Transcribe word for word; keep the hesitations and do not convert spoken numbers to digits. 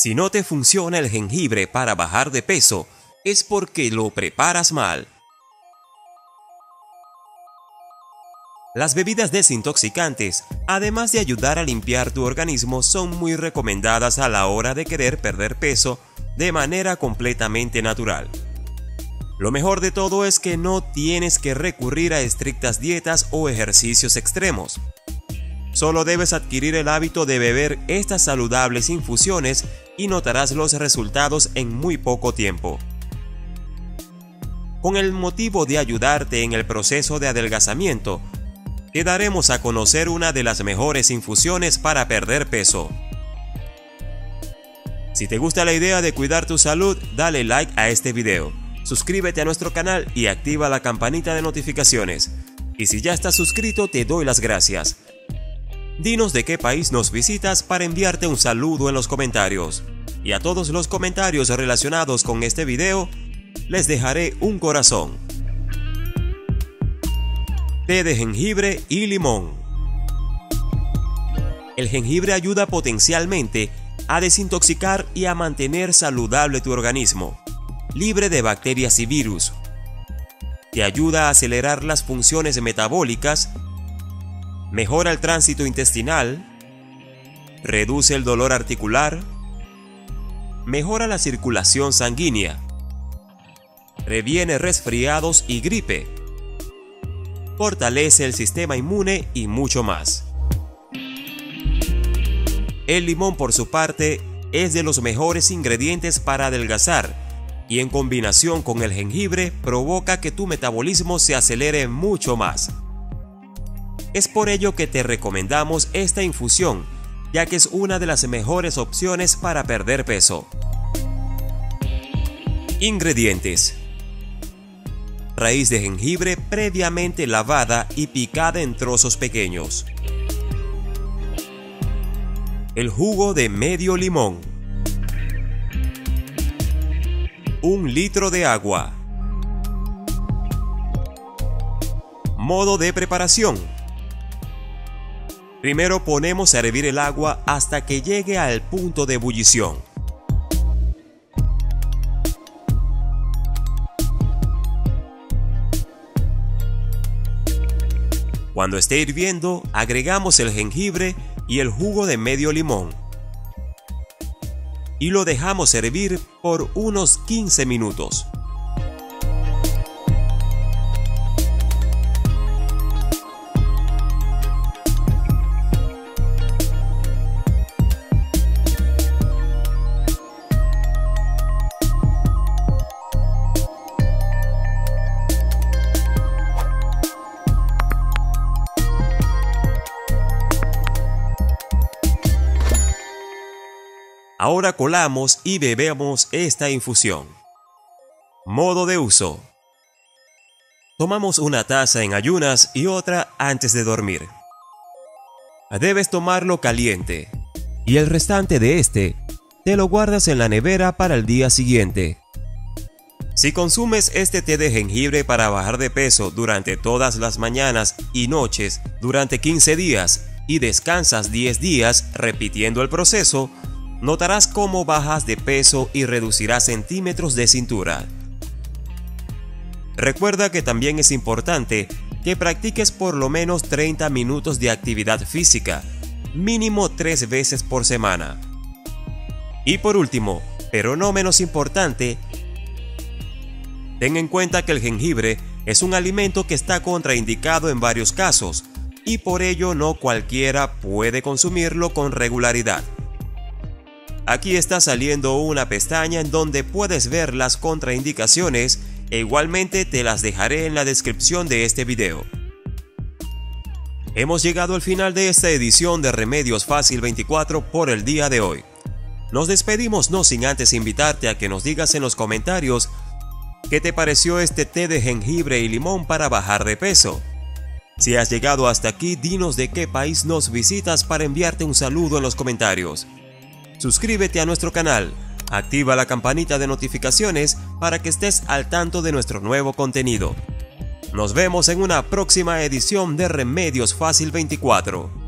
Si no te funciona el jengibre para bajar de peso, es porque lo preparas mal. Las bebidas desintoxicantes, además de ayudar a limpiar tu organismo, son muy recomendadas a la hora de querer perder peso de manera completamente natural. Lo mejor de todo es que no tienes que recurrir a estrictas dietas o ejercicios extremos. Solo debes adquirir el hábito de beber estas saludables infusiones y notarás los resultados en muy poco tiempo. Con el motivo de ayudarte en el proceso de adelgazamiento, te daremos a conocer una de las mejores infusiones para perder peso. Si te gusta la idea de cuidar tu salud, dale like a este video, suscríbete a nuestro canal y activa la campanita de notificaciones. Y si ya estás suscrito, te doy las gracias. Dinos de qué país nos visitas para enviarte un saludo en los comentarios. Y a todos los comentarios relacionados con este video, les dejaré un corazón. Té de jengibre y limón. El jengibre ayuda potencialmente a desintoxicar y a mantener saludable tu organismo, libre de bacterias y virus. Te ayuda a acelerar las funciones metabólicas, mejora el tránsito intestinal, reduce el dolor articular, mejora la circulación sanguínea, previene resfriados y gripe, fortalece el sistema inmune y mucho más. El limón, por su parte, es de los mejores ingredientes para adelgazar y en combinación con el jengibre provoca que tu metabolismo se acelere mucho más. Es por ello que te recomendamos esta infusión, ya que es una de las mejores opciones para perder peso. Ingredientes: raíz de jengibre previamente lavada y picada en trozos pequeños, el jugo de medio limón, un litro de agua. Modo de preparación: primero ponemos a hervir el agua hasta que llegue al punto de ebullición. Cuando esté hirviendo, agregamos el jengibre y el jugo de medio limón y lo dejamos hervir por unos quince minutos. Ahora colamos y bebemos esta infusión. Modo de uso: tomamos una taza en ayunas y otra antes de dormir. Debes tomarlo caliente y el restante de este te lo guardas en la nevera para el día siguiente. Si consumes este té de jengibre para bajar de peso durante todas las mañanas y noches durante quince días y descansas diez días repitiendo el proceso, notarás cómo bajas de peso y reducirás centímetros de cintura. Recuerda que también es importante que practiques por lo menos treinta minutos de actividad física, mínimo tres veces por semana. Y por último, pero no menos importante, ten en cuenta que el jengibre es un alimento que está contraindicado en varios casos y por ello no cualquiera puede consumirlo con regularidad. Aquí está saliendo una pestaña en donde puedes ver las contraindicaciones e igualmente te las dejaré en la descripción de este video. Hemos llegado al final de esta edición de Remedios Fácil veinticuatro por el día de hoy. Nos despedimos no sin antes invitarte a que nos digas en los comentarios qué te pareció este té de jengibre y limón para bajar de peso. Si has llegado hasta aquí, dinos de qué país nos visitas para enviarte un saludo en los comentarios. Suscríbete a nuestro canal, activa la campanita de notificaciones para que estés al tanto de nuestro nuevo contenido. Nos vemos en una próxima edición de Remedios Fácil veinticuatro.